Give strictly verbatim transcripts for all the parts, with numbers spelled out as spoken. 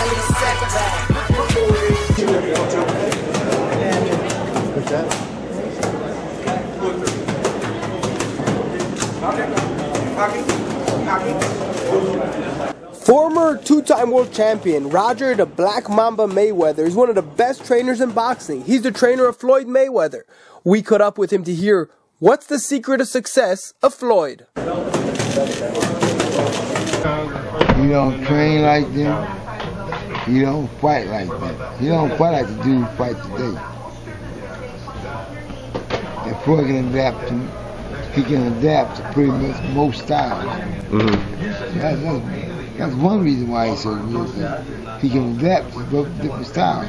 What's that? Former two-time world champion Roger the Black Mamba Mayweather is one of the best trainers in boxing. He's the trainer of Floyd Mayweather. We caught up with him to hear what's the secret of success of Floyd. You don't train like them. You don't fight like that. You don't fight like the dude who fight today. And Floyd can adapt to, he can adapt to pretty much most styles. Mm-hmm. that's, that's, that's one reason why he's so good. He can adapt to both different styles.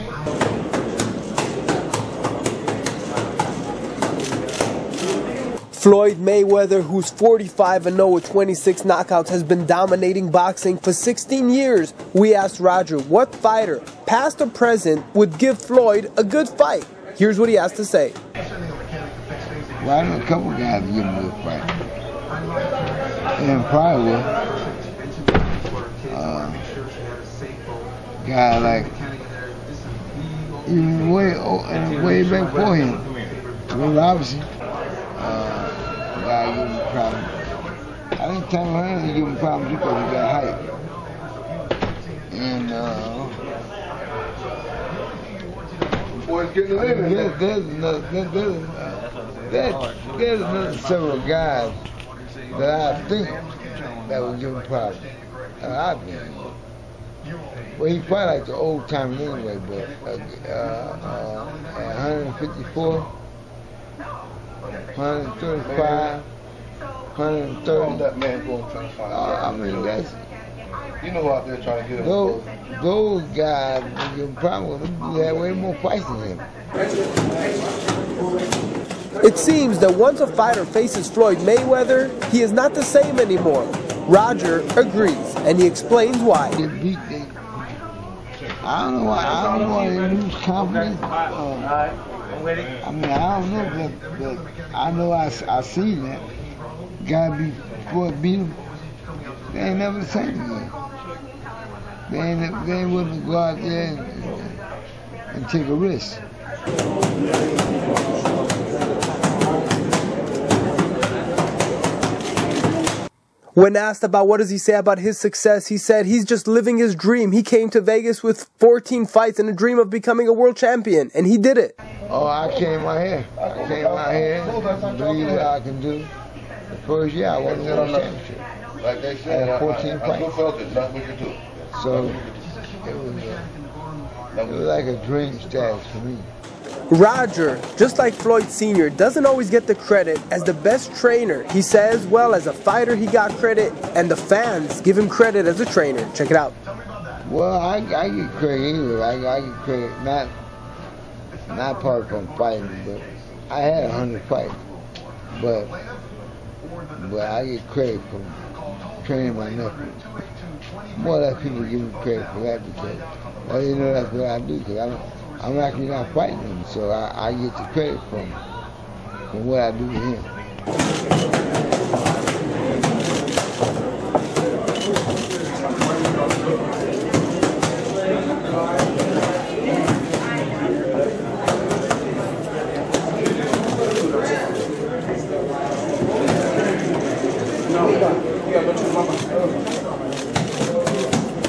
Floyd Mayweather, who's forty-five and oh with twenty-six knockouts, has been dominating boxing for sixteen years. We asked Roger what fighter, past or present, would give Floyd a good fight. Here's what he has to say. Well, I know a couple guys that give him a good fight. And probably will. Uh, guy like, even way, oh, way back for him, Ray Robinson. I give him problems. I didn't tell him to give him problems because he got height. And uh, there's, there's, another, there's, there's, there's another several guys that I think that would give him problems. Uh, I think. Well, he fight like the old timers anyway, but uh, uh, at one fifty-four, one thirty-five, one thirty. That man going trying to find uh, I mean, that's, you know, out there trying to get him. Those, those guys, you probably have way more fights than him. It seems that once a fighter faces Floyd Mayweather, he is not the same anymore. Roger agrees, and he explains why. They beat, they, I don't know why. I don't know why they lose confidence. Uh, I mean, I don't know, but, but I know I, I seen that. Guy be Floyd beat him. They ain't never the same again. They ain't, they ain't willing to go out there and, and take a risk. When asked about what does he say about his success, he said he's just living his dream. He came to Vegas with fourteen fights and a dream of becoming a world champion, and he did it. Oh, I came out here. I came out here and believe what I can do. The first year I won the world championship. Like they said, I had fourteen fights. So it was, a, it was like a dream status for me. Roger, just like Floyd Senior, doesn't always get the credit as the best trainer. He says, well, as a fighter he got credit, and the fans give him credit as a trainer. Check it out. Well, I, I get credit anyway. I, I get credit, not, not part from fighting, but I had a hundred fights. But, but I get credit from training my nephew. More or less people give me credit for that because I didn't know that's what I do, because I'm, I'm actually not fighting him, so I, I get the credit from, from what I do to him.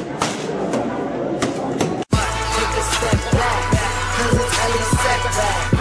Take a step back, 'cause it's only a setback.